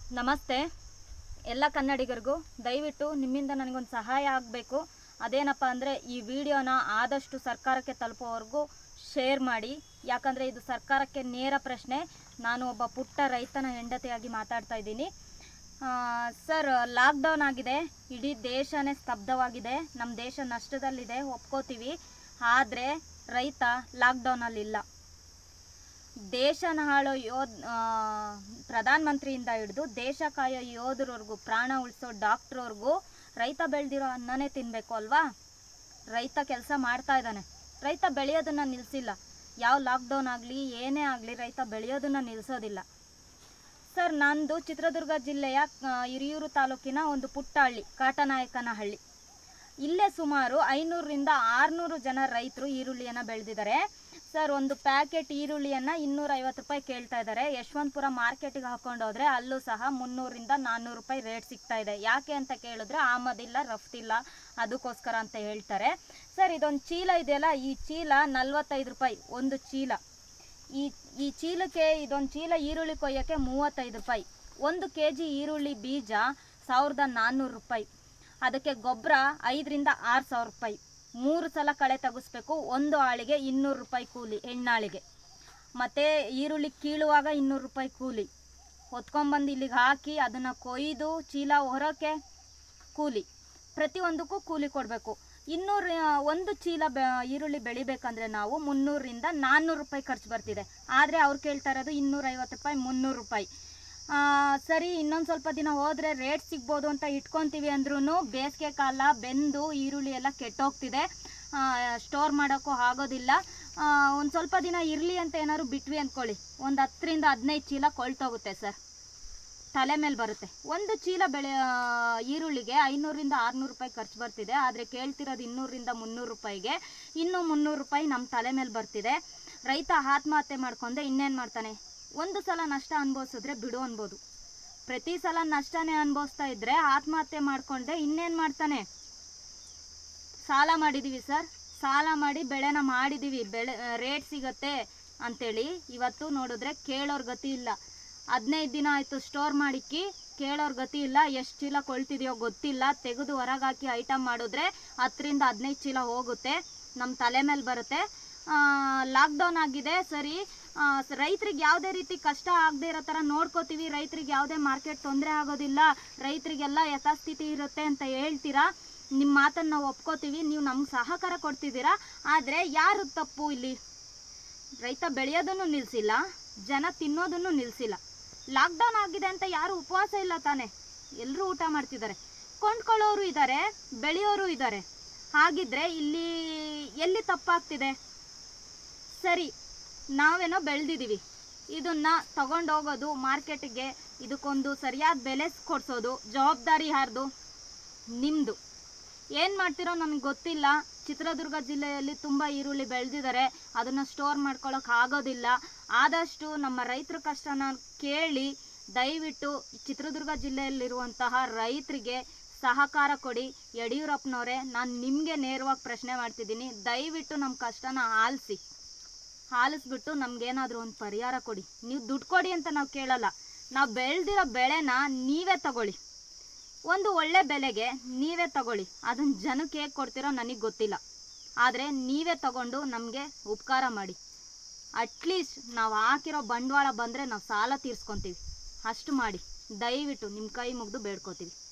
ನಮಸ್ತೆ ಎಲ್ಲ ಕನ್ನಡಿಗರಿಗೂ ದಯವಿಟ್ಟು ನಿಮ್ಮಿಂದ ನನಗೊಂದು ಸಹಾಯ ಆಗಬೇಕು. ಅದೇನಪ್ಪ ಅಂದರೆ ಈ ವಿಡಿಯೋನ ಆದಷ್ಟು ಸರ್ಕಾರಕ್ಕೆ ತಲುಪೋವರೆಗೂ ಶೇರ್ ಮಾಡಿ. ಯಾಕಂದರೆ ಇದು ಸರ್ಕಾರಕ್ಕೆ ನೇರ ಪ್ರಶ್ನೆ. ನಾನು ಒಬ್ಬ ಪುಟ್ಟ ರೈತನ ಹೆಂಡತಿಯಾಗಿ ಮಾತಾಡ್ತಾ ಇದ್ದೀನಿ. ಸರ್, ಲಾಕ್ಡೌನ್ ಆಗಿದೆ, ಇಡೀ ದೇಶನೇ ಸ್ತಬ್ಧವಾಗಿದೆ, ನಮ್ಮ ದೇಶ ನಷ್ಟದಲ್ಲಿದೆ, ಒಪ್ಕೋತೀವಿ. ಆದರೆ ರೈತ ಲಾಕ್ಡೌನಲ್ಲಿಲ್ಲ. ದೇಶನ ಆಳೋ ಪ್ರಧಾನಮಂತ್ರಿಯಿಂದ ಹಿಡಿದು ದೇಶ ಕಾಯೋ ಯೋಧರವರೆಗೂ, ಪ್ರಾಣ ಉಳಿಸೋ ಡಾಕ್ಟ್ರವ್ರಿಗೂ ರೈತ ಬೆಳೆದಿರೋ ಅನ್ನನೇ ತಿನ್ನಬೇಕು ಅಲ್ವಾ? ರೈತ ಕೆಲಸ ಮಾಡ್ತಾ ಇದ್ದಾನೆ, ರೈತ ಬೆಳೆಯೋದನ್ನು ನಿಲ್ಲಿಸಿಲ್ಲ. ಯಾವ ಲಾಕ್ಡೌನ್ ಆಗಲಿ ಏನೇ ಆಗಲಿ ರೈತ ಬೆಳೆಯೋದನ್ನು ನಿಲ್ಲಿಸೋದಿಲ್ಲ. ಸರ್, ನಂದು ಚಿತ್ರದುರ್ಗ ಜಿಲ್ಲೆಯ ಹಿರಿಯೂರು ತಾಲೂಕಿನ ಒಂದು ಪುಟ್ಟ ಹಳ್ಳಿ, ಕಾಟನಾಯಕನಹಳ್ಳಿ. ಇಲ್ಲೇ ಸುಮಾರು 500ರಿಂದ 600 ಜನ ರೈತರು ಈರುಳ್ಳಿಯನ್ನು ಬೆಳೆದಿದ್ದಾರೆ. ಸರ್, ಒಂದು ಪ್ಯಾಕೆಟ್ ಈರುಳ್ಳಿಯನ್ನು 250 ರೂಪಾಯಿ ಕೇಳ್ತಾ ಇದ್ದಾರೆ. ಯಶವಂತಪುರ ಮಾರ್ಕೆಟಿಗೆ ಹಾಕೊಂಡೋದ್ರೆ ಅಲ್ಲೂ ಸಹ 300ರಿಂದ 400 ರೂಪಾಯಿ ರೇಟ್ ಸಿಗ್ತಾ ಇದೆ. ಯಾಕೆ ಅಂತ ಕೇಳಿದ್ರೆ ಆಮದಿಲ್ಲ, ರಫ್ತಿಲ್ಲ, ಅದಕ್ಕೋಸ್ಕರ ಅಂತ ಹೇಳ್ತಾರೆ. ಸರ್, ಇದೊಂದು ಚೀಲ ಇದೆಯಲ್ಲ, ಈ ಚೀಲ 45 ರೂಪಾಯಿ ಒಂದು ಚೀಲ. ಈ ಚೀಲಕ್ಕೆ, ಇದೊಂದು ಚೀಲ ಈರುಳ್ಳಿ ಕೊಯ್ಯೋಕ್ಕೆ 35 ರೂಪಾಯಿ. 1 kg ಈರುಳ್ಳಿ ಬೀಜ 1400 ರೂಪಾಯಿ. ಅದಕ್ಕೆ ಗೊಬ್ಬರ 5ರಿಂದ 6000 ರೂಪಾಯಿ. 3 ಸಲ ಕಳೆ ತೆಗಿಸ್ಬೇಕು. ಒಂದು ಆಳಿಗೆ 200 ರೂಪಾಯಿ ಕೂಲಿ, ಹೆಣ್ಣಾಳಿಗೆ. ಮತ್ತು ಈರುಳ್ಳಿ ಕೀಳುವಾಗ 200 ರೂಪಾಯಿ ಕೂಲಿ. ಹೊತ್ಕೊಂಬಂದು ಇಲ್ಲಿಗೆ ಹಾಕಿ ಅದನ್ನು ಕೊಯ್ದು ಚೀಲ ಹೊರೋಕ್ಕೆ ಕೂಲಿ, ಪ್ರತಿಯೊಂದಕ್ಕೂ ಕೂಲಿ ಕೊಡಬೇಕು. 1 ಚೀಲ ಈರುಳ್ಳಿ ಬೆಳಿಬೇಕಂದ್ರೆ ನಾವು 300ರಿಂದ 400 ರೂಪಾಯಿ ಖರ್ಚು ಬರ್ತಿದೆ. ಆದರೆ ಅವ್ರು ಕೇಳ್ತಾ ಇರೋದು 250 ರೂಪಾಯಿ, 300 ರೂಪಾಯಿ. ಸರಿ, ಇನ್ನೊಂದು ಸ್ವಲ್ಪ ದಿನ ಹೋದರೆ ರೇಟ್ ಸಿಗ್ಬೋದು ಅಂತ ಇಟ್ಕೊತೀವಿ ಅಂದ್ರೂ ಬೇಸಿಗೆ ಕಾಲ ಬೆಂದು ಈರುಳ್ಳಿ ಎಲ್ಲ ಕೆಟ್ಟೋಗ್ತಿದೆ, ಸ್ಟೋರ್ ಮಾಡೋಕ್ಕೂ ಆಗೋದಿಲ್ಲ. ಒಂದು ಸ್ವಲ್ಪ ದಿನ ಇರಲಿ ಅಂತ ಏನಾದ್ರು ಬಿಟ್ವಿ ಅಂದ್ಕೊಳ್ಳಿ, ಒಂದು 10ರಿಂದ 15 ಚೀಲ ಕೊಳ್ತೋಗುತ್ತೆ ಸರ್, ತಲೆ ಮೇಲೆ ಬರುತ್ತೆ. 1 ಚೀಲ ಈರುಳ್ಳಿಗೆ 500ರಿಂದ 600 ರೂಪಾಯಿ ಖರ್ಚು ಬರ್ತಿದೆ. ಆದರೆ ಕೇಳ್ತಿರೋದು 200ರಿಂದ 300 ರೂಪಾಯಿಗೆ. ಇನ್ನೂ 300 ರೂಪಾಯಿ ನಮ್ಮ ತಲೆ ಮೇಲೆ ಬರ್ತಿದೆ. ರೈತ ಆತ್ಮಹತ್ಯೆ ಮಾಡ್ಕೊಂಡೆ ಇನ್ನೇನು ಮಾಡ್ತಾನೆ? ಒಂದು ಸಲ ನಷ್ಟ ಅನುಭವಿಸಿದ್ರೆ ಬಿಡು ಅನ್ಬೋದು. ಪ್ರತಿ ಸಲ ನಷ್ಟನೇ ಅನುಭವಿಸ್ತಾ ಇದ್ರೆ ಆತ್ಮಹತ್ಯೆ ಮಾಡಿಕೊಂಡೆ ಇನ್ನೇನು ಮಾಡ್ತಾನೆ? ಸಾಲ ಮಾಡಿದ್ದೀವಿ ಸರ್, ಸಾಲ ಮಾಡಿ ಬೆಳೆನ ಮಾಡಿದ್ದೀವಿ, ರೇಟ್ ಸಿಗತ್ತೆ ಅಂಥೇಳಿ. ಇವತ್ತು ನೋಡಿದ್ರೆ ಕೇಳೋರ್ ಗತಿ ಇಲ್ಲ. 15 ದಿನ ಆಯಿತು ಸ್ಟೋರ್ ಮಾಡಿಕ್ಕಿ, ಕೇಳೋರ್ ಗತಿ ಇಲ್ಲ. ಎಷ್ಟು ಚೀಲ ಕೊಳ್ತಿದೆಯೋ ಗೊತ್ತಿಲ್ಲ. ತೆಗೆದು ಹೊರಗಾಕಿ ಐಟಮ್ ಮಾಡಿದ್ರೆ 10ರಿಂದ 15 ಚೀಲ ಹೋಗುತ್ತೆ, ನಮ್ಮ ತಲೆ ಮೇಲೆ ಬರುತ್ತೆ. ಲಾಕ್ಡೌನ್ ಆಗಿದೆ ಸರಿ, ರೈತರಿಗೆ ಯಾವುದೇ ರೀತಿ ಕಷ್ಟ ಆಗದೆ ಇರೋ ಥರ ನೋಡ್ಕೋತೀವಿ, ರೈತರಿಗೆ ಯಾವುದೇ ಮಾರ್ಕೆಟ್ ತೊಂದರೆ ಆಗೋದಿಲ್ಲ, ರೈತರಿಗೆಲ್ಲ ಯಥಾಸ್ಥಿತಿ ಇರುತ್ತೆ ಅಂತ ಹೇಳ್ತೀರಾ. ನಿಮ್ಮ ಮಾತನ್ನು ನಾವು ಒಪ್ಕೋತೀವಿ, ನೀವು ನಮ್ಗೆ ಸಹಕಾರ ಕೊಡ್ತಿದ್ದೀರಾ. ಆದರೆ ಯಾರು ತಪ್ಪು ಇಲ್ಲಿ? ರೈತ ಬೆಳೆಯೋದನ್ನು ನಿಲ್ಲಿಸಿಲ್ಲ, ಜನ ತಿನ್ನೋದನ್ನು ನಿಲ್ಲಿಸಿಲ್ಲ. ಲಾಕ್ಡೌನ್ ಆಗಿದೆ ಅಂತ ಯಾರು ಉಪವಾಸ ಇಲ್ಲ ತಾನೆ, ಎಲ್ಲರೂ ಊಟ ಮಾಡ್ತಿದ್ದಾರೆ. ಕೊಂಡ್ಕೊಳ್ಳೋರು ಇದ್ದಾರೆ, ಬೆಳೆಯೋರು ಇದ್ದಾರೆ. ಹಾಗಿದ್ರೆ ಇಲ್ಲಿ ಎಲ್ಲಿ ತಪ್ಪಾಗ್ತಿದೆ? ಸರಿ, ನಾವೇನೋ ಬೆಳೆದಿದ್ದೀವಿ, ಇದನ್ನು ತಗೊಂಡೋಗೋದು ಮಾರ್ಕೆಟಿಗೆ, ಇದಕ್ಕೊಂದು ಸರಿಯಾದ ಬೆಲೆ ಕೊಡಿಸೋದು ಜವಾಬ್ದಾರಿ ಯಾರ್ದು? ನಿಮ್ಮದು. ಏನು ಮಾಡ್ತಿರೋ ನಮಗೆ ಗೊತ್ತಿಲ್ಲ. ಚಿತ್ರದುರ್ಗ ಜಿಲ್ಲೆಯಲ್ಲಿ ತುಂಬ ಈರುಳ್ಳಿ ಬೆಳೆದಿದ್ದಾರೆ, ಅದನ್ನು ಸ್ಟೋರ್ ಮಾಡ್ಕೊಳ್ಳೋಕೆ ಆಗೋದಿಲ್ಲ. ಆದಷ್ಟು ನಮ್ಮ ರೈತರ ಕಷ್ಟನ ಕೇಳಿ ದಯವಿಟ್ಟು ಚಿತ್ರದುರ್ಗ ಜಿಲ್ಲೆಯಲ್ಲಿರುವಂತಹ ರೈತರಿಗೆ ಸಹಕಾರ ಕೊಡಿ. ಯಡಿಯೂರಪ್ಪನವರೇ, ನಾನು ನಿಮಗೆ ನೇರವಾಗಿ ಪ್ರಶ್ನೆ ಮಾಡ್ತಿದ್ದೀನಿ, ದಯವಿಟ್ಟು ನಮ್ಮ ಕಷ್ಟನ ಆಲಿಸ್ಬಿಟ್ಟು ನಮಗೇನಾದರೂ ಒಂದು ಪರಿಹಾರ ಕೊಡಿ. ನೀವು ದುಡ್ಡು ಕೊಡಿ ಅಂತ ನಾವು ಕೇಳಲ್ಲ, ನಾವು ಬೆಳೆದಿರೋ ಬೆಳೆನ ನೀವೇ ತಗೊಳ್ಳಿ, ಒಂದು ಒಳ್ಳೆ ಬೆಲೆಗೆ ನೀವೇ ತಗೊಳ್ಳಿ. ಅದನ್ನು ಜನಕ್ಕೆ ಹೇಗೆ ಕೊಡ್ತೀರೋ ನನಗೆ ಗೊತ್ತಿಲ್ಲ, ಆದರೆ ನೀವೇ ತಗೊಂಡು ನಮಗೆ ಉಪಕಾರ ಮಾಡಿ. ಅಟ್ಲೀಸ್ಟ್ ನಾವು ಹಾಕಿರೋ ಬಂಡವಾಳ ಬಂದರೆ ನಾವು ಸಾಲ ತೀರಿಸ್ಕೊತೀವಿ, ಅಷ್ಟು ಮಾಡಿ. ದಯವಿಟ್ಟು ನಿಮ್ಮ ಕೈ ಮುಗಿದು ಬೇಡ್ಕೋತೀವಿ.